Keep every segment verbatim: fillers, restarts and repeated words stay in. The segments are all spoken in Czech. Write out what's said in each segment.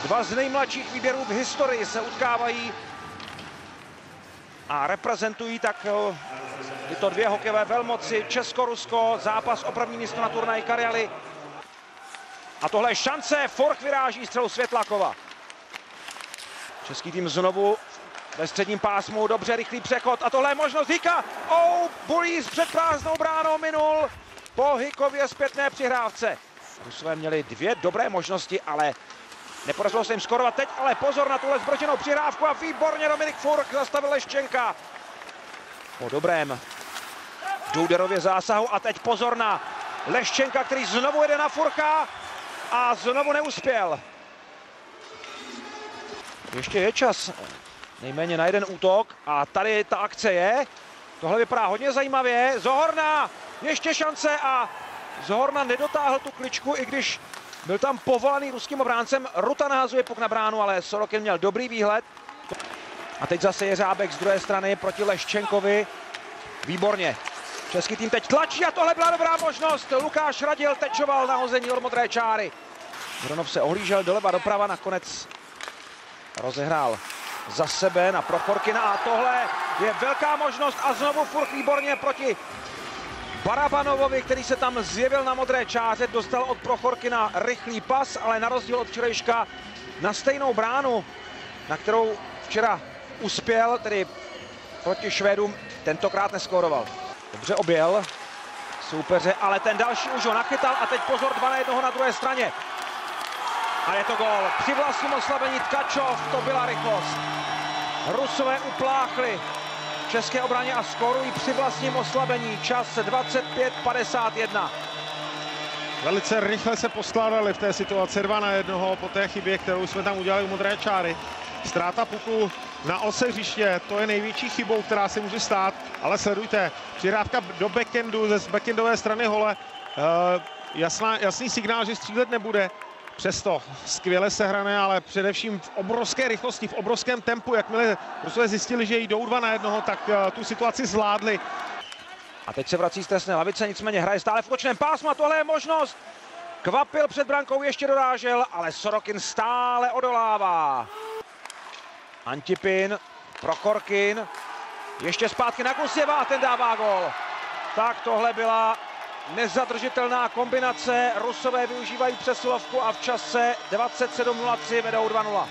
Dva z nejmladších výběrů v historii se utkávají a reprezentují tak tyto dvě hokejové velmoci, Česko-Rusko, zápas o první místo na turnaji Karjaly. A tohle je šance, Furch vyráží střelu Světlakova. Český tým znovu ve středním pásmu, dobře, rychlý přechod a tohle je možnost Hika. Oh, Bulíz před prázdnou bránou minul po Hikově zpětné přihrávce. Rusové měli dvě dobré možnosti, ale nepodařilo se jim skorovat teď, ale pozor na tuhle zbročenou přihrávku a výborně Dominik Furch zastavil Leščenka. Po dobrém Duderově zásahu a teď pozor na Leščenka, který znovu jede na Furcha a znovu neuspěl. Ještě je čas nejméně na jeden útok a tady ta akce je. Tohle vypadá hodně zajímavě. Zohorna, ještě šance a Zohorna nedotáhl tu kličku, i když byl tam povolaný ruským obráncem. Ruta nahazuje puk na bránu, ale Sorokin měl dobrý výhled. A teď zase Jeřábek z druhé strany proti Leščenkovi. Výborně. Český tým teď tlačí a tohle byla dobrá možnost. Lukáš Radil tečoval na hození od modré čáry. Mironov se ohlížel doleva doprava, nakonec rozehrál za sebe na Prochorkina a tohle je velká možnost a znovu Furch výborně proti Barabanovovi, který se tam zjevil na modré čáře, dostal od Prochorkina rychlý pas, ale na rozdíl od včerejška na stejnou bránu, na kterou včera uspěl, tedy proti Švédům, tentokrát neskóroval. Dobře objel soupeře, ale ten další už ho nachytal a teď pozor, dva na jednoho na druhé straně. A je to gól. Při vlastním oslabení Tkačov, to byla rychlost. Rusové upláchli české obraně a skorují při vlastním oslabení. Čas dvacet pět padesát jedna. Velice rychle se poskládali v té situaci dva na jednoho po té chybě, kterou jsme tam udělali u modré čáry. Ztráta puku na ose hřiště, to je největší chybou, která se může stát. Ale sledujte, přihrávka do backendu ze backendové strany hole. Uh, jasná, jasný signál, že střílet nebude. Přesto skvěle sehrané, ale především v obrovské rychlosti, v obrovském tempu. Jakmile Rusové zjistili, že jdou dva na jednoho, tak uh, tu situaci zvládli. A teď se vrací z trestné lavice, nicméně hraje stále v útočném pásmu a tohle je možnost. Kvapil před brankou, ještě dorážel, ale Sorokin stále odolává. Antipin, Prochorkin, ještě zpátky na Gusjeva a ten dává gól. Tak tohle byla nezadržitelná kombinace. Rusové využívají přesilovku a v čase dvacet sedm nula tři vedou dva nula.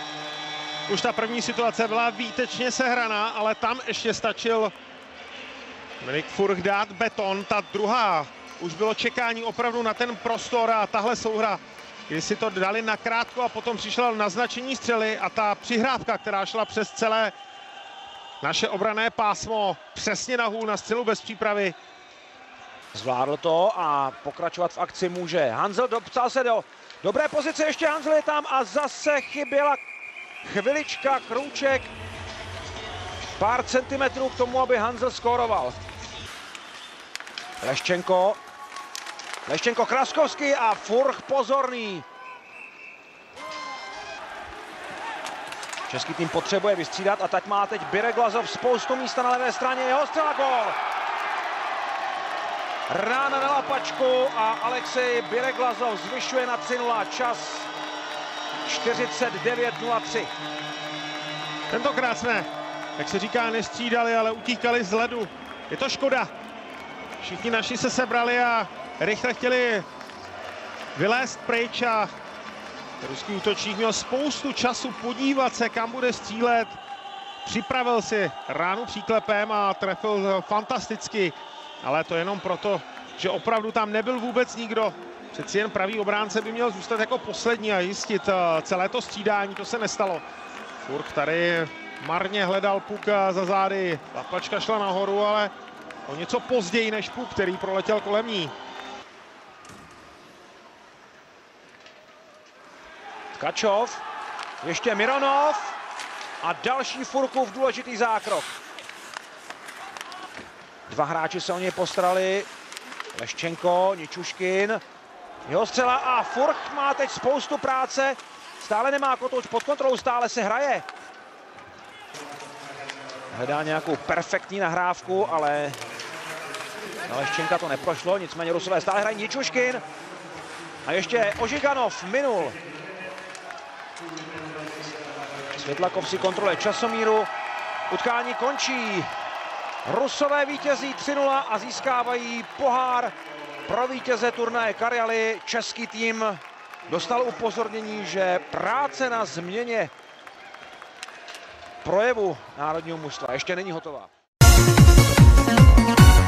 Už ta první situace byla výtečně sehraná, ale tam ještě stačil Dominik Furch dát beton. Ta druhá už bylo čekání opravdu na ten prostor a tahle souhra, kdy si to dali nakrátko a potom přišlo naznačení střely a ta přihrávka, která šla přes celé naše obranné pásmo, přesně na hůl na střelu bez přípravy. Zvládl to a pokračovat v akci může. Hanzel dopsal se do dobré pozice, ještě Hanzel je tam a zase chyběla chvilička, krůček, pár centimetrů k tomu, aby Hanzel skóroval. Leščenko, Leščenko Kraskovský a Furch pozorný. Český tým potřebuje vystřídat a tak má teď Bireglazov spoustu místa na levé straně, jeho střela, gól. Rána na lapačku a Alexej Bireglazov zvyšuje na tři nula, čas čtyřicet devět nula tři. Tentokrát jsme, jak se říká, nestřídali, ale utíkali z ledu. Je to škoda. Všichni naši se sebrali a rychle chtěli vylézt pryč a ruský útočník měl spoustu času podívat se, kam bude střílet. Připravil si ránu příklepem a trefil fantasticky. Ale to jenom proto, že opravdu tam nebyl vůbec nikdo. Přeci jen pravý obránce by měl zůstat jako poslední a jistit celé to střídání, to se nestalo. Furch tady marně hledal puk za zády. Lapačka šla nahoru, ale o něco později než puk, který proletěl kolem ní. Tkačov, ještě Mironov a další Furchův důležitý zákrok. Dva hráči se o něj postarali. Leščenko, Ničuškin, jeho střela a Furch má teď spoustu práce. Stále nemá kotouč pod kontrolou, stále se hraje. Hledá nějakou perfektní nahrávku, ale na Leščenka to neprošlo, nicméně Rusové stále hrají. Ničuškin a ještě Ožiganov minul. Světlakov si kontroluje časomíru. Utkání končí. Rusové vítězí tři nula a získávají pohár. Pro vítěze turnaje Karjaly český tým dostal upozornění, že práce na změně projevu národního mužstva ještě není hotová.